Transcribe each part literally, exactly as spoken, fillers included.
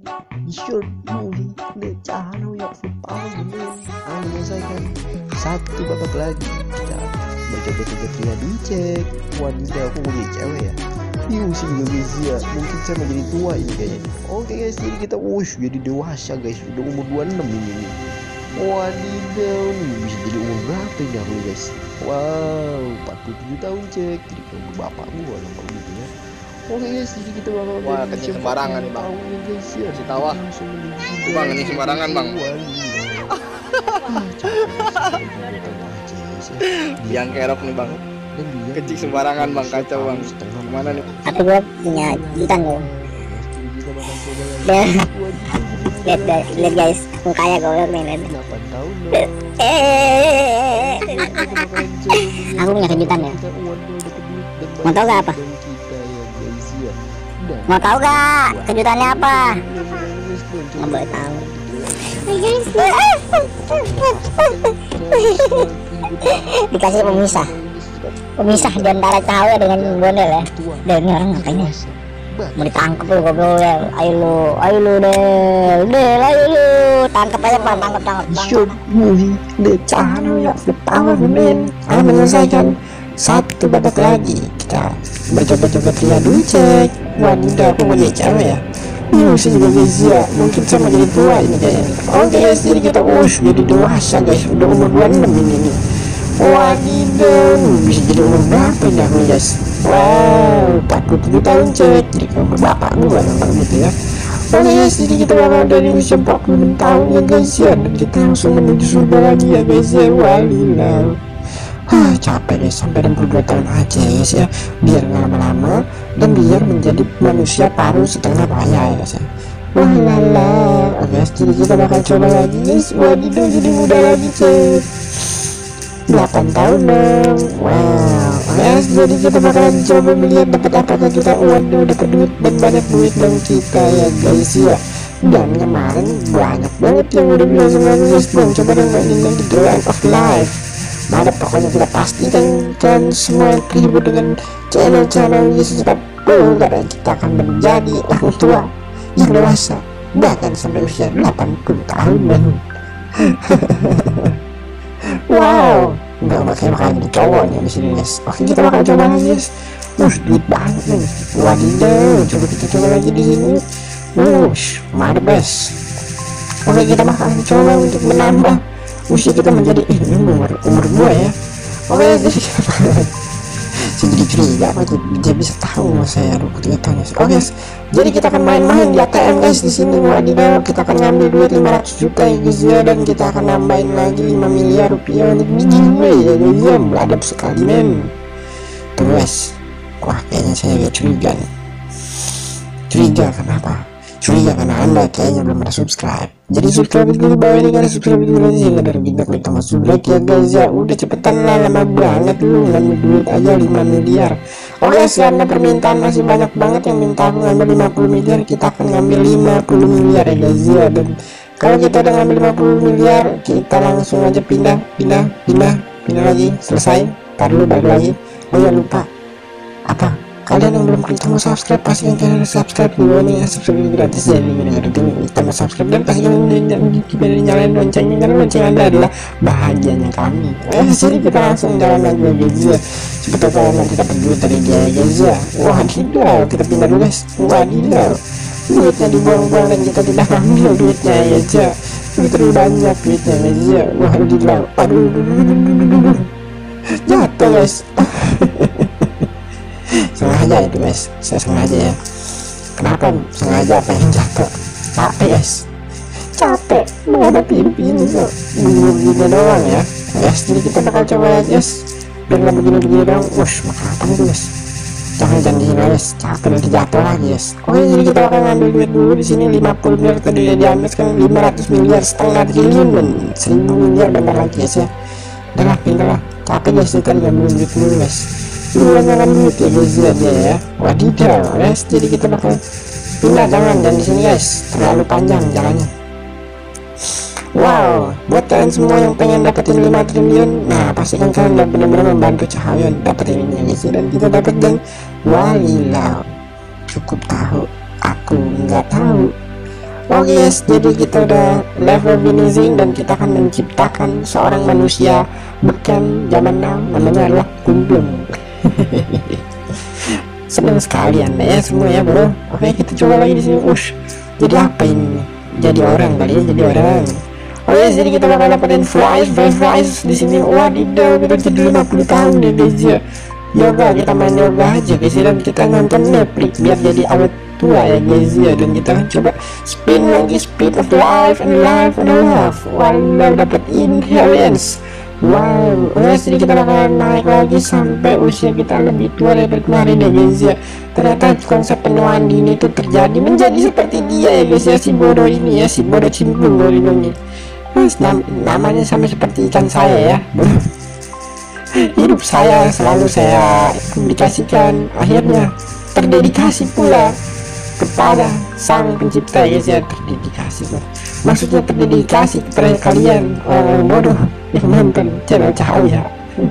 Be sure movie the channel yang football akan menyelesaikan satu babak lagi. Kita bercoba-coba pria dicek. Wadidaw, aku mau jadi cewek ya. Yuk sih juga guys ya. Mungkin saya mau jadi tua ini kayaknya. Oke guys, jadi kita wush jadi dewasa guys. Udah umur dua puluh enam ini nih. Wadidaw, nih bisa jadi umur berapa ini aku guys? Wow, empat puluh tujuh tahun cek. Jadi kalau bapak gua nampak gitu ya. Oke guys, jadi kita bakal wah kencing sembarangan nih bang. Guys ya. Si tawa. Bang ini sembarangan bang. Yang kerok nih bang. Kencing sembarangan bang, kacau bang. Gimana nih? Tapi gue punya jutaan loh. Lihat lihat lihat guys, aku kaya gue main lihat. Aku punya kejutan ya. Mau tau gak apa? Mau tau gak kejutannya apa? Nggak boleh tahu. Dikasih pemisah, pemisah di antara cewek dengan bondel ya. Dan ini orang ngapain ya? Mau ditangkap lu goblok ya. Ayo lu, ayo lu deh, deh, ayo lu tangkap aja bang, tangkap tangkap. Short movie the channel yang football men akan menyelesaikan satu babak lagi. Kita bercoba-coba pria dicek. Wadidaw, aku mau jadi cewek ya. Yuk sih juga guys ya. Mungkin saya mau jadi tua ini kayaknya. Oke guys, jadi kita wush jadi dewasa guys. Udah umur dua puluh enam ini nih. Wadidaw, bisa jadi umur berapa ini aku guys? Wow, empat puluh tujuh tahun cek. Jadi kalau bapak gua nampak gitu ya. Oke guys, jadi kita bakal dari usia empat puluh enam tahun ya guys ya. Dan kita langsung menuju surga lagi ya guys ya. Wadidaw. Hah, capek guys, sampai enam puluh dua tahun aja guys ya. Biar nggak lama-lama dan biar menjadi manusia paruh setengah raya ya guys ya. Wah lala. Oke guys, jadi kita bakal coba lagi guys. Wadidaw, jadi muda lagi cek. delapan tahun dong. Wow. Oke guys, jadi kita bakalan coba melihat dapat apakah kita. Waduh, dapat duit dan banyak duit dong kita ya guys ya. Dan kemarin banyak banget yang udah bilang sama guys dong, coba dong mainin lagi The Line of Life. Nah, pokoknya kita pastikan kan semua terhibur dengan channel-channel Yesus cepat dulu, karena kita akan menjadi orang tua yang dewasa bahkan sampai usia delapan puluh tahun men. Wow, nggak bakal bakal jadi cowoknya di sini guys. Oke, kita bakal coba lagi guys. Wush, duit banget nih. Wadidaw, coba kita coba lagi di sini. Wush, marbes. Oke, kita bakal coba untuk menambah usia kita menjadi eh, umur umur gua ya. Oke, jadi saya jadi curiga apa dia bisa tahu saya dua puluh tiga tahun. Oke guys, jadi kita akan main-main di A T M guys di sini. Wadidaw, kita akan ngambil duit lima ratus juta ya guys ya, dan kita akan nambahin lagi lima miliar rupiah untuk giveaway ya guys ya. Beradab sekali men. Terus, wah kayaknya saya agak curiga nih. Curiga kenapa? Curiga karena anda kayaknya belum pernah subscribe. Jadi subscribe dulu bawah ini, karena subscribe dulu aja ya, dari kita klik tombol subscribe ya guys ya. Udah cepetan lah, lama banget lu ngambil duit aja lima miliar. Oke, karena permintaan masih banyak banget yang minta aku ngambil lima puluh miliar, kita akan ngambil lima puluh miliar ya guys ya. Dan kalau kita udah ngambil lima puluh miliar, kita langsung aja pindah pindah pindah pindah lagi. Selesai, tar dulu balik lagi. Oh ya lupa, apa? Kalian yang belum klik tombol subscribe, pastikan kalian harus subscribe dulu nih ya. Subscribe gratis ya, ini dengan klik tombol subscribe dan pastikan kalian nyalain loncengnya, karena lonceng anda adalah bahagianya kami. Eh, jadi kita langsung jalan lagi ya guys ya. Seperti kalian nanti dapat duit dari dia ya guys ya. Wadidaw, kita pindah dulu guys. Wadidaw, duitnya dibuang-buang dan kita tidak ambil duitnya ya guys ya. Duit terlalu banyak duitnya guys ya. Wadidaw, aduh, aduh, aduh, aduh, aduh. Jatuh guys. Sengaja itu guys, saya sengaja ya. Kenapa sengaja pengen jatuh? Capek guys, capek menghadapi impian itu begini doang ya guys. Jadi kita bakal coba ya guys, dengan begini-begini doang. Wush, makan apa nih guys? Jangan jangan di sini guys, capek nanti jatuh lagi guys. Oke, jadi kita akan ngambil duit dulu di sini lima puluh miliar. Tadi udah diambil, sekarang lima ratus miliar, setengah triliun dan seribu miliar bentar lagi guys ya. Udah lah, pindah lah, capek guys, kita ngambil duit dulu guys. Lumayan duit ya guys ya dia ya. Wadidaw guys, jadi kita bakal pindah jangan, dan di sini guys terlalu panjang jalannya. Wow, buat kalian semua yang pengen dapetin lima triliun, nah pastikan kalian udah benar-benar membantu Cahaya dapetin ini guys ya. Dan kita dapat, dan wadidaw, cukup tahu aku nggak tahu Oke guys, jadi kita udah level finishing dan kita akan menciptakan seorang manusia bukan zaman now, namanya adalah Kumplung. Senang sekali anda ya semua ya bro. Oke, kita coba lagi di sini. Ush, jadi apa ini? Jadi orang kali ya, jadi orang. Oh yes, jadi kita bakal dapetin fries, fries, fries di sini. Wadidaw, kita jadi lima puluh tahun ya guys ya. Yoga, kita main yoga aja guys ya, dan kita nonton Netflix biar jadi awet tua ya guys ya. Dan kita akan coba spin lagi, speed of life and life and life. Walau dapat inheritance. Wow, oh yes, jadi kita bakal naik lagi sampai usia kita lebih tua dari kemarin ya guys ya. Ternyata konsep penuaan dini itu terjadi menjadi seperti dia ya guys ya, si bodoh ini ya, si bodoh cimplung bodoh ini. Mas, nam namanya sama seperti ikan saya ya. Hidup saya selalu saya publikasikan, akhirnya terdedikasi pula kepada sang pencipta ya guys ya. Terdedikasi, maksudnya terdedikasi kepada kalian orang bodoh yang nonton channel Cahaya.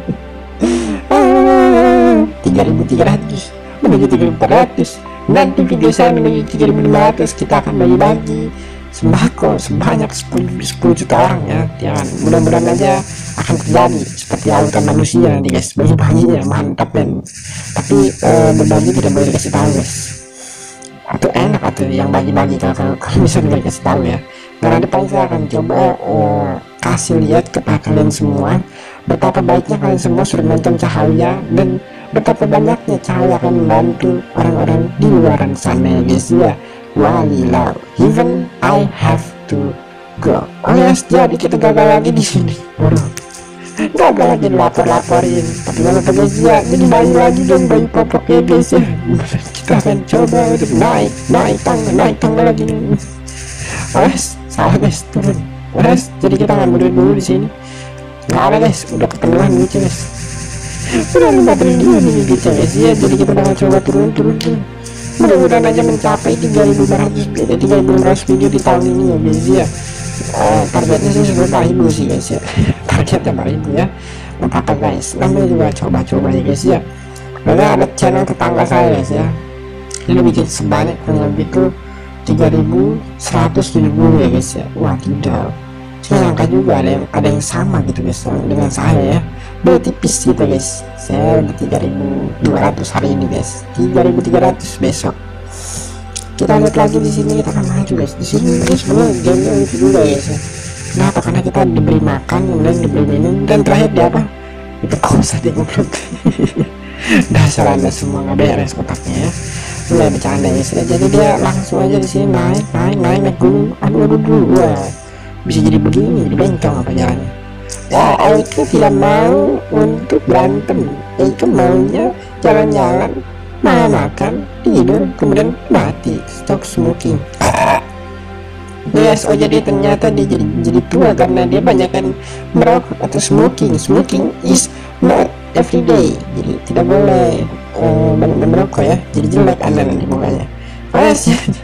tiga ribu tiga ratus menuju tiga ribu empat ratus, nanti video saya menuju tiga ribu lima ratus. Kita akan bagi-bagi sembako sebanyak sepuluh juta orang ya. Jangan, mudah-mudahan aja akan terjadi seperti lautan manusia nanti guys, bagi-baginya mantap men. Tapi uh, berbagi tidak boleh dikasih tahu guys, atau enak atau yang bagi-bagi kalau kalau bisa dikasih tahu ya. Karena depan saya akan coba uh, kasih lihat kepada kalian semua betapa baiknya kalian semua sudah nonton Cahaya, dan betapa banyaknya Cahaya akan membantu orang-orang di luar sana ya guys ya. Walilau, even I have to go. Oh yes, jadi kita gagal lagi di sini. Waduh, gagal lagi lapor-laporin. Tapi mana tuh guys ya, jadi bayi lagi dong, bayi popok ya guys ya. Kita akan coba untuk naik, naik tangga, naik tangga lagi. Oh yes, salah guys, turun. Oh yes, jadi kita akan mundur dulu di sini. Nggak ada guys, udah kepenuhan gitu guys. Udah lima triliun ini gitu guys ya. Jadi kita akan coba turun, turun, turun. Mudah-mudahan aja mencapai tiga ribu lima ratus video, tiga ribu lima ratus video di tahun ini ya guys ya. Uh, targetnya sih sudah empat ribu sih guys ya. Targetnya empat ribu ya. Apa guys, namanya juga coba-coba ya guys ya. Karena ada channel tetangga saya guys ya, ini bikin sebanyak kurang lebih tuh tiga ribu seratus tujuh puluh ya guys ya. Wah tidak, saya angka juga ada yang ada yang sama gitu guys dengan saya ya. Beda tipis gitu guys. Saya udah tiga ribu dua ratus hari ini guys, tiga ribu tiga ratus besok. Kita lihat lagi di sini, kita akan maju guys. Di sini guys sebenarnya game itu juga guys ya. Kenapa? Karena kita diberi makan, kemudian diberi minum, dan terakhir di apa? Diperkosa, di goblok. Dasar anda semua nggak beres otaknya ya. Mulai bercanda ya sudah. Jadi dia langsung aja di sini naik, naik, naik, naik gunung. Aduh, aduh, aduh, wah. Bisa jadi begini, di bengkong apa jalannya? Ya, Eike tidak mau untuk berantem. Eike maunya jalan-jalan, makan, tidur, kemudian mati. Stop smoking. Yes, oh jadi ternyata dia jadi jadi tua karena dia banyakkan merokok atau smoking. Smoking is not everyday. Jadi tidak boleh uh, banyak merokok ya. Jadi jelek anda nanti mukanya. Yes.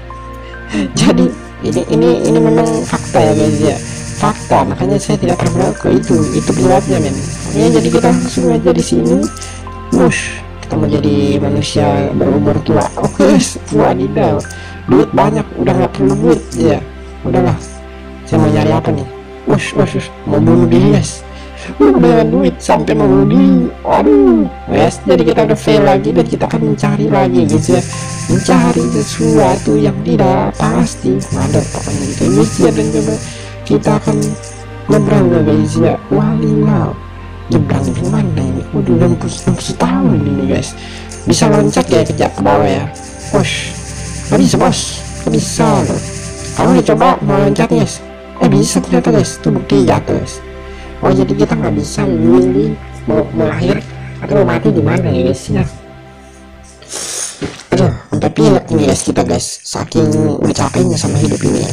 Jadi ini ini ini memang fakta ya guys ya. Fakta, makanya saya tidak pernah merokok, itu itu beratnya men. Ya, jadi kita langsung aja di sini. Mush, kita mau jadi manusia berumur tua. Oke, okay, wadidaw, duit banyak, udah nggak perlu duit ya. Udahlah, saya mau nyari apa nih? Mush, mush, mush. Mau bunuh diri guys. Udah banyak duit sampai mau bunuh diri. Waduh, guys, jadi kita udah fail lagi dan kita akan mencari lagi guys ya. Mencari sesuatu yang tidak pasti. Mantap pokoknya gitu guys ya. Dan coba kita akan nyebrang ya guys ya. Walilau, nyebrang di mana ini? Udah enam puluh tahun ini guys. Bisa loncat ya kejap ke bawah ya. Push, nggak bisa bos, nggak bisa loh. Kamu udah coba mau loncat guys? Eh bisa ternyata guys, itu bukti jatuh guys. Oh jadi kita nggak bisa milih mau, mau lahir atau mau mati di mana ya guys ya. Aduh, sampai pilek ini guys kita guys, saking udah capeknya sama hidup ini ya.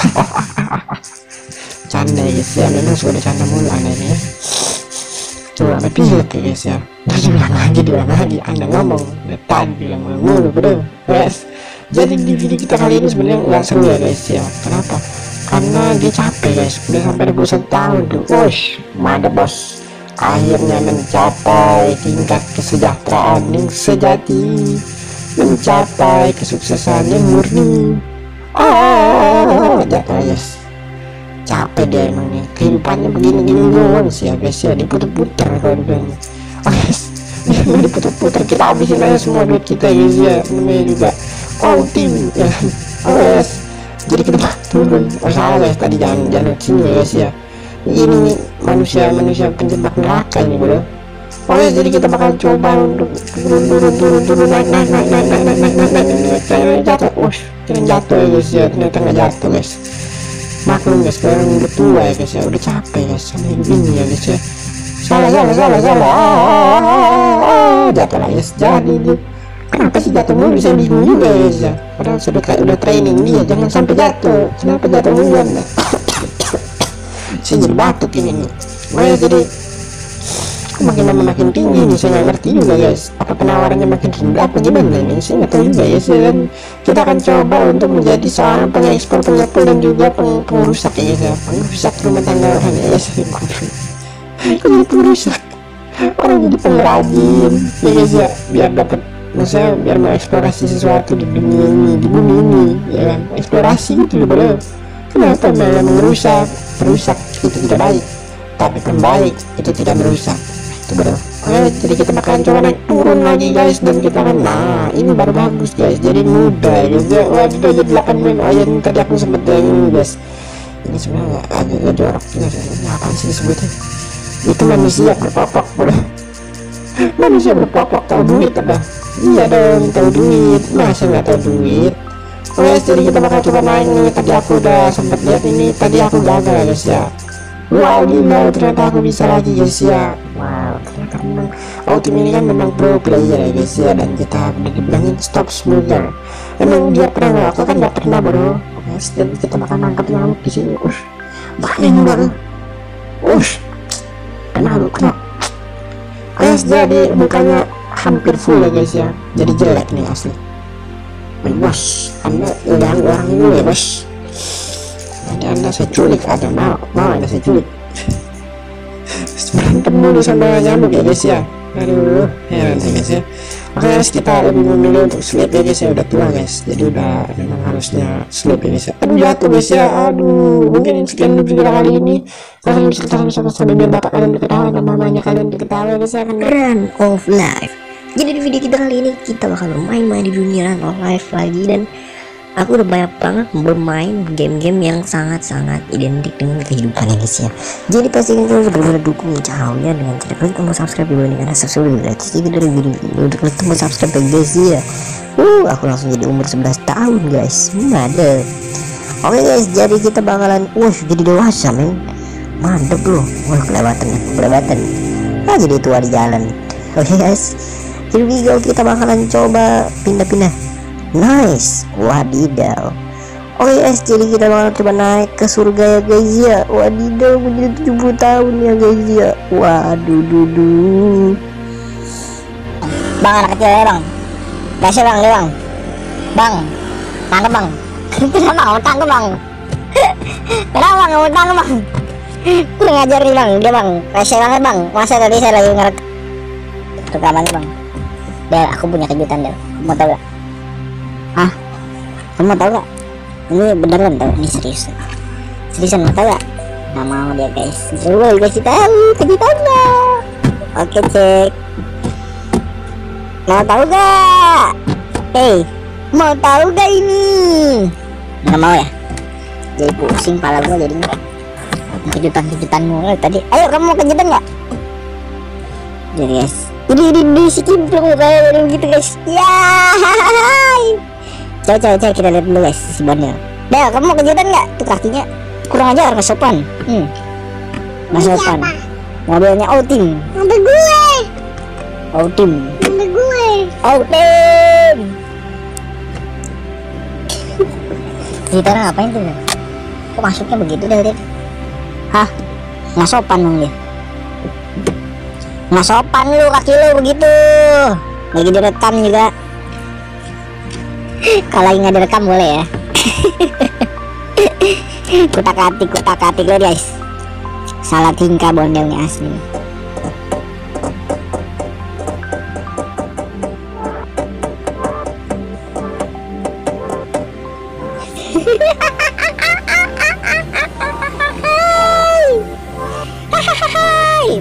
Canda ya guys ya, memang sudah canda mulu anda ini ya. Coba sampai pilek ya guys ya. Terus bilang lagi, bilang lagi, anda ngomong tadi bilang mulu bro guys. Jadi di video kita kali ini sebenarnya nggak seru ya guys ya. Kenapa? Karena dia capek guys, udah sampai dua puluh satu tahun tuh. Wush, mana bos, akhirnya mencapai tingkat kesejahteraan yang sejati, mencapai kesuksesan yang murni. Oh capek dia emang nih, kehidupannya begini-gini doang sih ya guys ya, diputar-putar kalau dibilang. Oh guys, diputar-putar, kita habisin aja semua duit kita guys ya, namanya juga outing ya. Oh guys, jadi kita turun. Oh salah guys, tadi jangan jangan sini ya guys ya, ini manusia manusia penjebak neraka ini bro. Oke, jadi kita bakal coba untuk turun turun turun turun naik naik naik naik naik naik naik naik naik naik jatuh. Ush, kira jatuh ya guys ya, ternyata nggak jatuh guys. Maklum guys, sekarang udah tua ya guys ya, udah capek guys sama hidup ini ya guys ya. Salah salah salah salah, jatuh lah guys. Jadi dia kenapa sih jatuh mulu, bisa bingung juga ya guys ya. Padahal sudah kayak udah training dia, jangan sampai jatuh. Kenapa jatuh muluan? Saya jadi batuk ini nih. Oke, jadi makin lama makin tinggi nih, saya nggak ngerti juga guys, apa penawarannya makin rendah apa gimana ini, saya nggak tahu juga ya. Dan kita akan coba untuk menjadi seorang pengekspor, pengepul dan juga peng pengrusak ya guys ya, pengrusak rumah tangga orang ya guys. Kok jadi pengrusak, orang jadi pengrajin ya guys ya, biar dapat, maksudnya biar mengeksplorasi sesuatu di dunia ini, di bumi ini ya kan, eksplorasi gitu loh bro. Kenapa malah merusak? Merusak itu tidak baik, tapi pembaik itu tidak merusak itu bro. Oke, jadi kita bakalan coba naik turun lagi guys, dan kita akan, nah ini baru bagus guys, jadi mudah guys ya. Wah sudah jadi delapan menit. Oh ya, ini tadi aku sempet ini guys, ini sebenarnya agak jorok juga sih. Ini apa sih disebutnya, itu manusia berpopok bro. Manusia berpopok tahu duit apa? Iya dong, tahu duit, masa nggak tahu duit. Oke, jadi kita bakal coba naik nih. Tadi aku udah sempet lihat ini, tadi aku gagal guys ya. Wow, gila, ternyata aku bisa lagi guys ya. Wow, ternyata memang oh tim ini kan memang pro player ya guys ya, dan kita udah dibilangin stop smoother. Emang dia pernah, aku kan gak pernah bro. Guys, jadi kita bakal nangkep nyamuk di sini. Ush, banyak banget. Ush, kena lu kena. Guys, jadi mukanya hampir full ya guys ya, jadi jelek nih asli. Bos, anda udah orang ini ya bos. Nanti anda saya culik, ada mau mau anda saya culik. Berantem mulu sama nyamuk ya guys ya. Aduh, heran sih guys ya. Oke guys, kita lebih memilih untuk sleep ya guys ya, udah tua guys, jadi udah memang harusnya sleep ya guys ya. Aduh jatuh guys ya, aduh. Mungkin sekian video kali ini, kalian bisa ketahui sama-sama biar bapak kalian diketahui dan mamanya kalian diketahui guys ya, kan Run of Life. Jadi di video kita kali ini kita bakal main-main di dunia Run of Life lagi, dan aku udah banyak banget bermain game-game yang sangat-sangat identik dengan kehidupan ya guys ya. Jadi pastikan kalian benar-benar dukung channelnya dengan cara klik tombol subscribe di bawah ini, karena subscribe gratis. Jadi dari video ini udah klik tombol subscribe ya guys ya. Uh, aku langsung jadi umur sebelas tahun guys. Mantap. Oke guys, jadi kita bakalan wah jadi dewasa men. Mantap loh. Wah kelewatan ya, kelewatan. Ah jadi tua di jalan. Oke guys. Jadi video kita bakalan coba pindah-pindah. Nice, wadidaw. Oke guys, jadi kita bakal coba naik ke surga ya guys ya. Wadidaw, menjadi tujuh puluh tahun ya guys ya. Waduh dudu. Bang anak kecil ya bang, kasih bang dia bang. Bang, tangkap bang. Kenapa mau tangkap bang? Kenapa nggak mau tangkap bang? Kurang ajar nih bang, dia bang. Kasih banget bang. Masa tadi saya lagi ngerek rekamannya bang. Del, aku punya kejutan Del. Mau tau gak? Hah? Kamu mau tau gak? Ini beneran tau, ini serius. Seriusan mau tau gak? Gak mau dia guys. Coba kasih tahu kejutannya. Oke cek. Mau tau gak? Hey, mau tau gak ini? Gak mau ya? Jadi pusing pala gua jadinya. Kejutan-kejutanmu eh, tadi. Ayo kamu mau kejutan gak? Jadi guys, ini ini di sikimplung kayak begitu guys. Ya. Coba coba coba kita lihat dulu guys si bonnya. Del, kamu mau kejutan nggak? Tuh kakinya kurang ajar, nggak sopan. Hmm, nggak sopan. Mobilnya outing. Mobil gue. Outing. Mobil gue. Outing. Kita ngapain tuh? Kok masuknya begitu Del? Hah? Nggak sopan dong dia. Nggak sopan lu, kaki lu begitu. Lagi direkam juga. Kalau lagi nggak direkam boleh ya. Kutak atik, kutak atik lo guys. Salah tingkah bondelnya asli.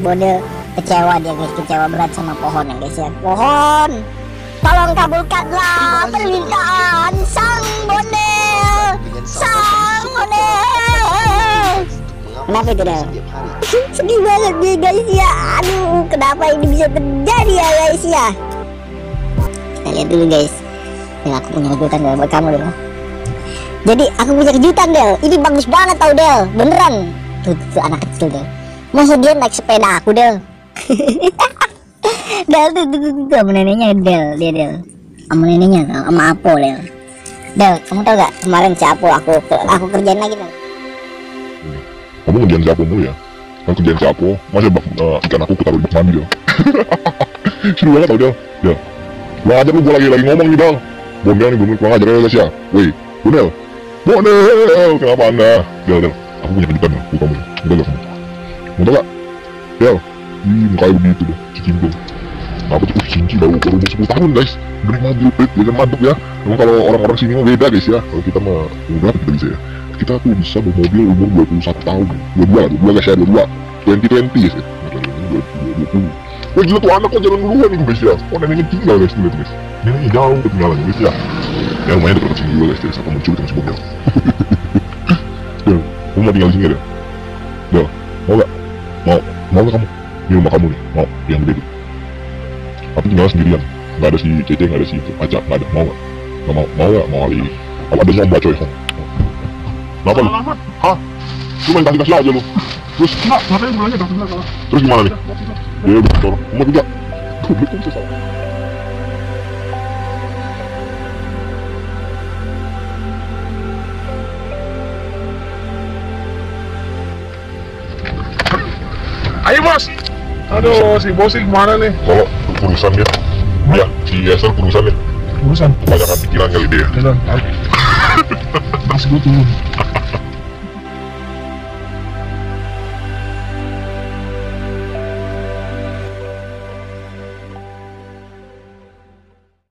Bondel kecewa dia guys, kecewa berat sama pohon ya guys ya. Pohon, tolong kabulkanlah permintaan sang Bondel, sang Bondel. Kenapa itu Del? Sedih banget nih guys ya. Aduh, kenapa ini bisa terjadi ya guys ya? Kita lihat dulu guys. Ya, aku punya kejutan Del buat kamu Del. Jadi aku punya kejutan Del. Ini bagus banget tau Del, beneran. Tuh, tuh, tuh anak kecil Del. Masa dia naik sepeda aku Del? Del tuh, tuh, tuh, tuh, sama neneknya Del, dia Del. Sama neneknya, sama Apo Del. Del, kamu tau gak kemarin si Apo aku aku kerjain lagi Del. Kamu ngerjain si Apo mulu ya? Kamu kerjain si Apo, masa bak, uh, ikan aku ketaruh di bak mandi Del. Seru banget tau Del. Del, kurang ajar lu, gue lagi, lagi ngomong nih Del. Bondel nih, bener kurang ajar ya guys ya. Woi, Bondel, Bondel, kenapa anda? Del, Del, aku punya kejutan ya, buat kamu. Udah gak kamu? Mau tau gak? Del, ih mukanya begitu deh, cicing tuh. Apa tuh, uh, cinci baru, baru umur sepuluh tahun guys. Gede madu, eh, ya kan mantap ya. Emang kalau orang-orang sini mah beda guys ya. Kalau kita mah, udah kita bisa ya. Kita tuh bisa bermobil umur dua puluh satu tahun. dua puluh dua, dua puluh dua guys ya, dua puluh dua. dua puluh dua puluh guys ya. dua puluh. Wah gila tuh anak kok jalan duluan nih guys ya. Oh neneknya tinggal guys, lihat guys. Neneknya jauh ketinggalan guys ya. Ya lumayan dekat sini juga guys, jadi siapa muncul dengan si Bondel. Del, kamu mau tinggal di sini ya Del? Del, mau gak? Mau, mau gak kamu? Ini rumah kamu nih, mau, yang gede tuh. Tapi tinggal sendirian, gak ada si Cece, gak ada si Aca, gak ada, mau gak? Gak mau, mau gak? Mau kali, apa ada nyomba coy, Hong? Kenapa lu? Hah? Lu main kasih-kasih aja lu. Terus? Enggak, ngapain sebenarnya dong, sebenarnya salah. Terus gimana nih? Ya udah, tolong, kamu juga. Publik kok bisa salah. Ayo bos. Aduh, si bos sih kemana nih? Kalau urusan dia, ya si Yasser urusan dia. Urusan. Kebanyakan pikiran kali dia. Jalan. Masih gue turun.